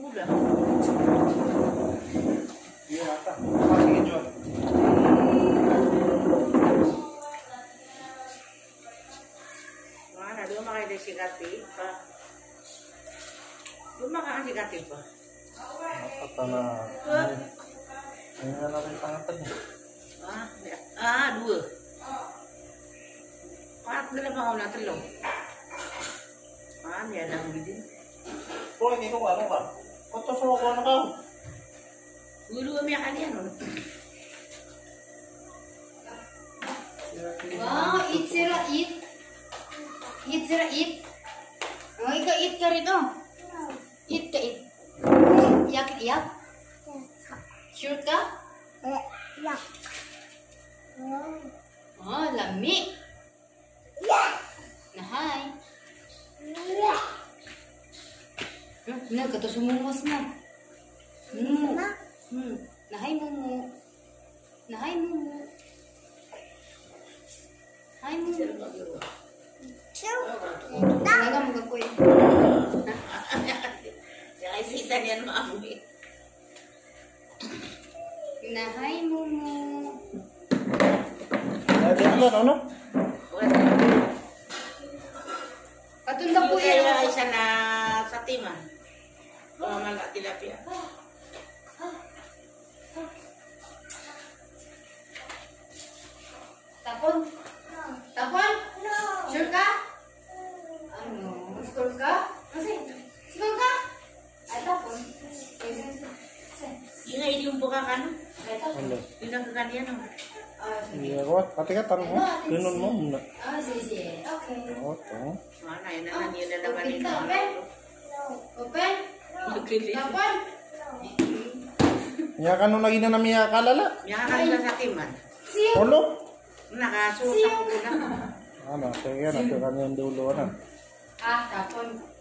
Udah. Iya, ata. Masih jual. Mana dua makan dari sikati, Pak. Dua makan sikati, Pak. Apa na? Ini kan natin pangatannya. Dua. Pak, nila pa ako natalong. May alam din. Oh, ini kok ano ka? Kota sa ako na ka. Dulu kami akan yan. Wow, eat sila, eat. Eat sila, eat. Oh, ikaw eat ka rito. Eat ka, eat. Iyak, iyak. Sure ka? Yeah. Oh, lami. Nahay. Na, kato sumungos na. Nahay mumu. Nahay mumu. Nahay mumu. Talaga mo kakoy. Nakisita niyan maamoy. Nahay mumu. Ada ano? Patunda po Kaya yan. isa na sa timan. Pamamal at tilapia. Tapon? Tapon? Sure ka? Ano? Score ka? Score ka? Ay, tapon. Yung nga yung buka ka no? Ay, tapon. Ano? Yung nagkakanian no? Iya, what? Pati ka tanong mo. Ganun mo muna. Ah, sige. Okay. Oh, to. Mana yun na yun na naman Open yung ka, open. Open. Nagkili. Tapon. Nya ka nung naging na namiya kalala. Yung kanila sa timan. Siyo. Olo? Nakasusak ko na. Ano, sige na. Ito kami yung dulo na. Ah, tapon.